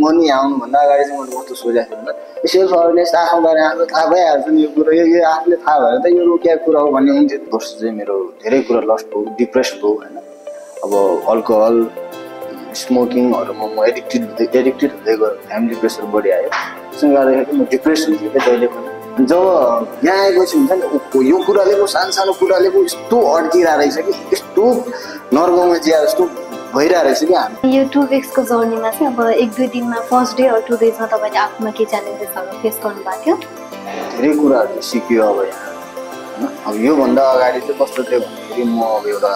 Money आउनुभन्दा अगाडि चाहिँ मैले कस्तो सोचेको थिएँ भन्दा सेल्फ अवेरनेस आफ्नो बारे आफूलाई थाहा भइहाल्छ नि यो कुरो यो आफूले थाहा भएर त यो रोकिएको कुरा हो भन्ने हुन्थ्यो। वर्ष चाहिँ मेरो धेरै कुरा लस्ट भयो, डिप्रेस्ड भयो होइन। अब अल्कोहल स्मोकिङहरूमा म एडिक्टेड हुँदै गयो, फ्यामिली प्रेसर बढी आयो। त्यसले गर्दाखेरि म डिप्रेस हुन्थेँ क्या जहिले पनि। जब यहाँ आएपछि हुन्छ नि यो कुराले पो सानो कुराले पो यस्तो अड्किरहेको रहेछ कि यस्तो नर्गौँमा जिया जस्तो भइरहेको रहेछ कि हामी यो 2 वीक्सको जर्नीमा चाहिँ अब 1-2 दिनमा फर्स्ट डे अर 2 डेजमा तपाईँले आफूमा के च्यालेन्जेसहरू फेस गर्नुभएको थियो? धेरै कुराहरू सिक्यो अब यहाँ होइन। अब योभन्दा अगाडि चाहिँ कस्तो थियो भन्दाखेरि म अब एउटा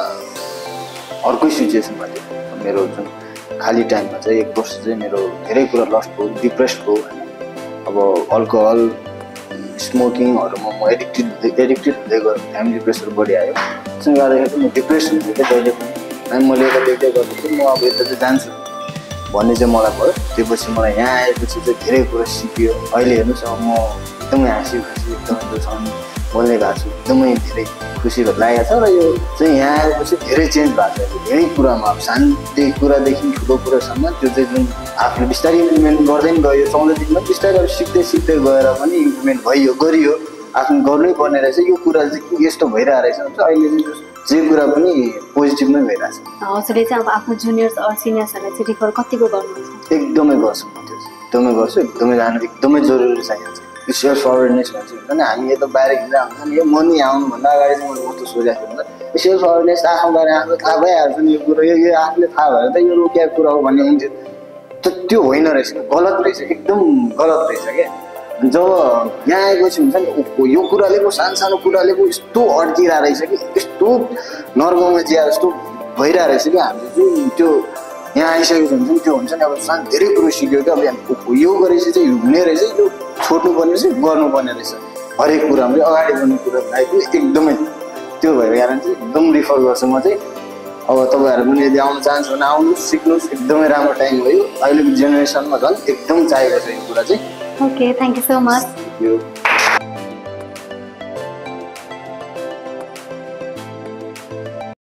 अर्कै सिचुएसनमा थिएँ। मेरो जुन खाली टाइममा चाहिँ 1 वर्ष चाहिँ मेरो धेरै कुरा लस्ट भयो, डिप्रेस्ड भयो होइन। अब अल्कोहल स्मोकिङहरूमा म एडिक्टेड हुँदै गयो, फ्यामिली प्रेसर बढी आयो। त्यसले गर्दाखेरि म डिप्रेस हुन्थेँ क्या जहिले पनि। अनि मैले यता देख्दै गर्दाखेरि म अब यता चाहिँ जान्छु भन्ने चाहिँ मलाई भयो। त्यसपछि मलाई यहाँ आएपछि चाहिँ धेरै कुरा सिक्यो। अहिले हेर्नुहोस् अब म एकदमै हाँसी खुसी एकदमै जोसँग बोल्ने भएको छु, एकदमै धेरै खुसी लागेको छ। र यो चाहिँ यहाँ आएपछि धेरै चेन्ज भएको छ धेरै कुरामा। अब सानो कुरादेखि ठुलो कुरासम्म त्यो चाहिँ जुन आफूले बिस्तारै इम्प्लिमेन्ट गर्दै नि गयो, 14 दिनमा बिस्तारै अब सिक्दै गएर पनि इम्प्लिमेन्ट गरियो। आफ्नो गर्नै पर्ने रहेछ यो कुरा चाहिँ यस्तो भइरहेको रहेछ भने चाहिँ अहिले चाहिँ जे कुरा पनि पोजिटिभ नै भइरहेछ। हजुरले चाहिँ अब आफ्नो जुनियर्स अर सिनियर्सहरूलाई चाहिँ रिफर कतिको गर्नुहुन्छ? एकदमै गर्छु म त्यो एकदमै गर्छु, एकदमै जानु एकदमै जरुरी छ। यहाँ चाहिँ सेल्फ अवेरनेस भन्छ नि, हामी यता बाहिर हिँडेर हुन्छ नि, यो मनी आउनुभन्दा अगाडि चाहिँ मैले कस्तो सोचेको थिएँ भन्दा सेल्फ अवेरनेस आफ्नो बारे आफूलाई थाहा भइहाल्छ नि यो कुरो यो आफूले थाहा भएर त यो रोकिएको कुरा हो भन्ने हुन्थ्यो। त्यो होइन रहेछ, गलत रहेछ, एकदम गलत रहेछ क्या। जब यहाँ आएपछि हुन्छ नि यो कुराले पो सानो कुराले पो यस्तो अड्किरहेको रहेछ कि यस्तो नर्गौँमा जिया जस्तो भइरहेको रहेछ कि हामीले जुन त्यो यहाँ आइसकेपछि हुन्छ नि त्यो हुन्छ नि अब धेरै कुरो सिक्यो क्या। अब यो गरेपछि चाहिँ हुने रहेछ, यो छोड्नुपर्ने रहेछ, गर्नुपर्ने रहेछ, हरेक कुरामा चाहिँ अगाडि बढ्ने कुरा आइपुग्यो एकदमै। त्यो भएर कारण चाहिँ एकदम रिफर गर्छु म चाहिँ। अब तपाईँहरू पनि यदि आउनु चाहन्छ भने आउनुहोस्, सिक्नुहोस्, एकदमै राम्रो टाइम भयो। अहिलेको जेनेरेसनमा झन् एकदम चाहिएको छ यो कुरा चाहिँ। Okay, thank you so much.